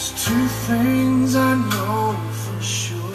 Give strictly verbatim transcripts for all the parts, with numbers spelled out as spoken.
There's two things I know for sure.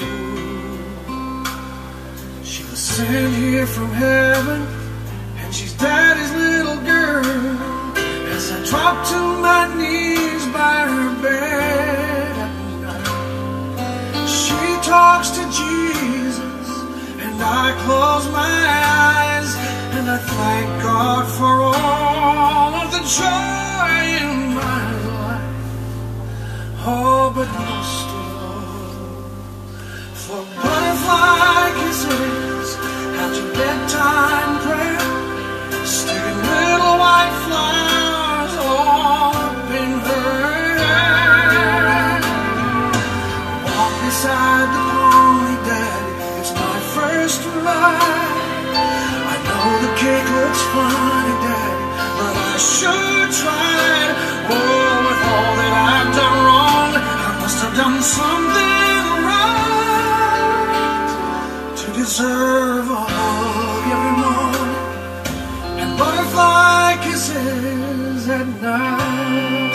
She was sent here from heaven, and she's Daddy's little girl. As I drop to my knees by her bed at night, she talks to Jesus, and I close my eyes, and I thank God for all of the joy in my life. Oh, but most of all, for butterfly kisses after bedtime prayer, sticking little white flowers all up in her hair. Walk beside the pony, Daddy, it's my first ride. I know the cake looks funny, Daddy, but I sure tried. Oh, with all that I've done wrong, I must have done something right to deserve a hug every morning and butterfly kisses at night.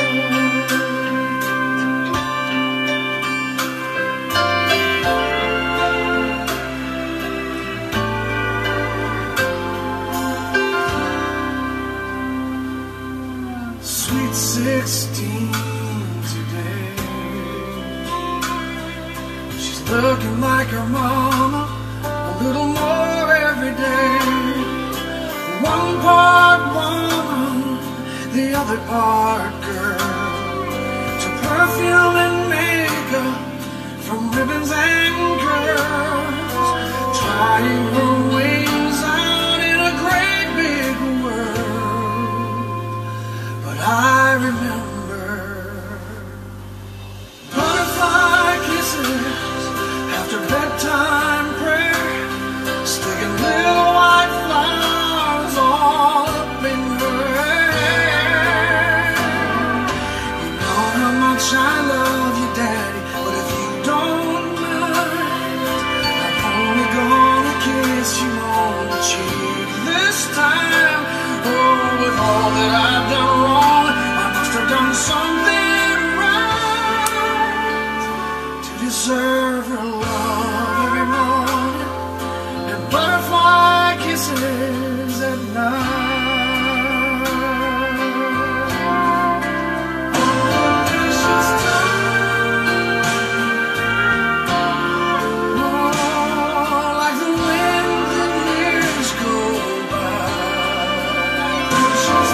Sweet sixteen today, she's looking like her mama a little more every day. One part woman, the other part girl, to perfume and makeup, from ribbons and curls, trying her wings out in a great big world. But I remember butterfly kisses after bedtime prayer, sticking little white flowers all up in her hair. You know how much I love you, Daddy, but if you don't mind, I'm only gonna kiss you on the cheek this time. Oh, with all that I've done wrong, I must have done something right to deserve her love every morning and butterfly kisses at night. Oh, like the wind that years go by. She's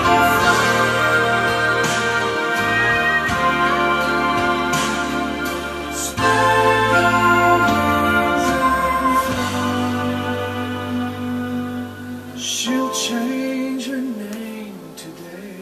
She'll change her name today.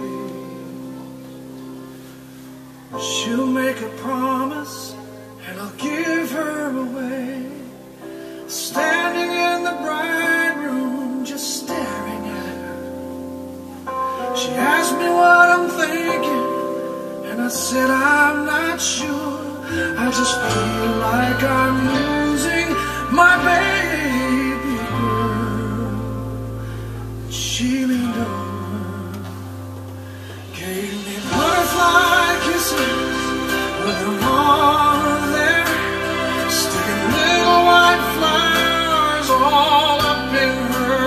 She'll make a promise, and I'll give her away. Standing in the bride room, just staring at her, she asked me what I'm thinking, and I said I'm not sure. I just feel like I'm losing my baby girl. She leaned over, gave me butterfly kisses with her mama there, sticking little white flowers all up in her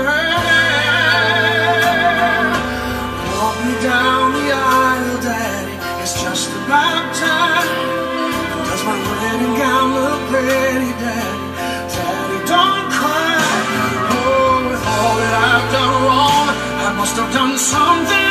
hair. Walk me down the aisle, Daddy, it's just about time. Does my wedding gown look pretty, Daddy? Daddy, don't cry. Oh, with all that I've done wrong, I must have done something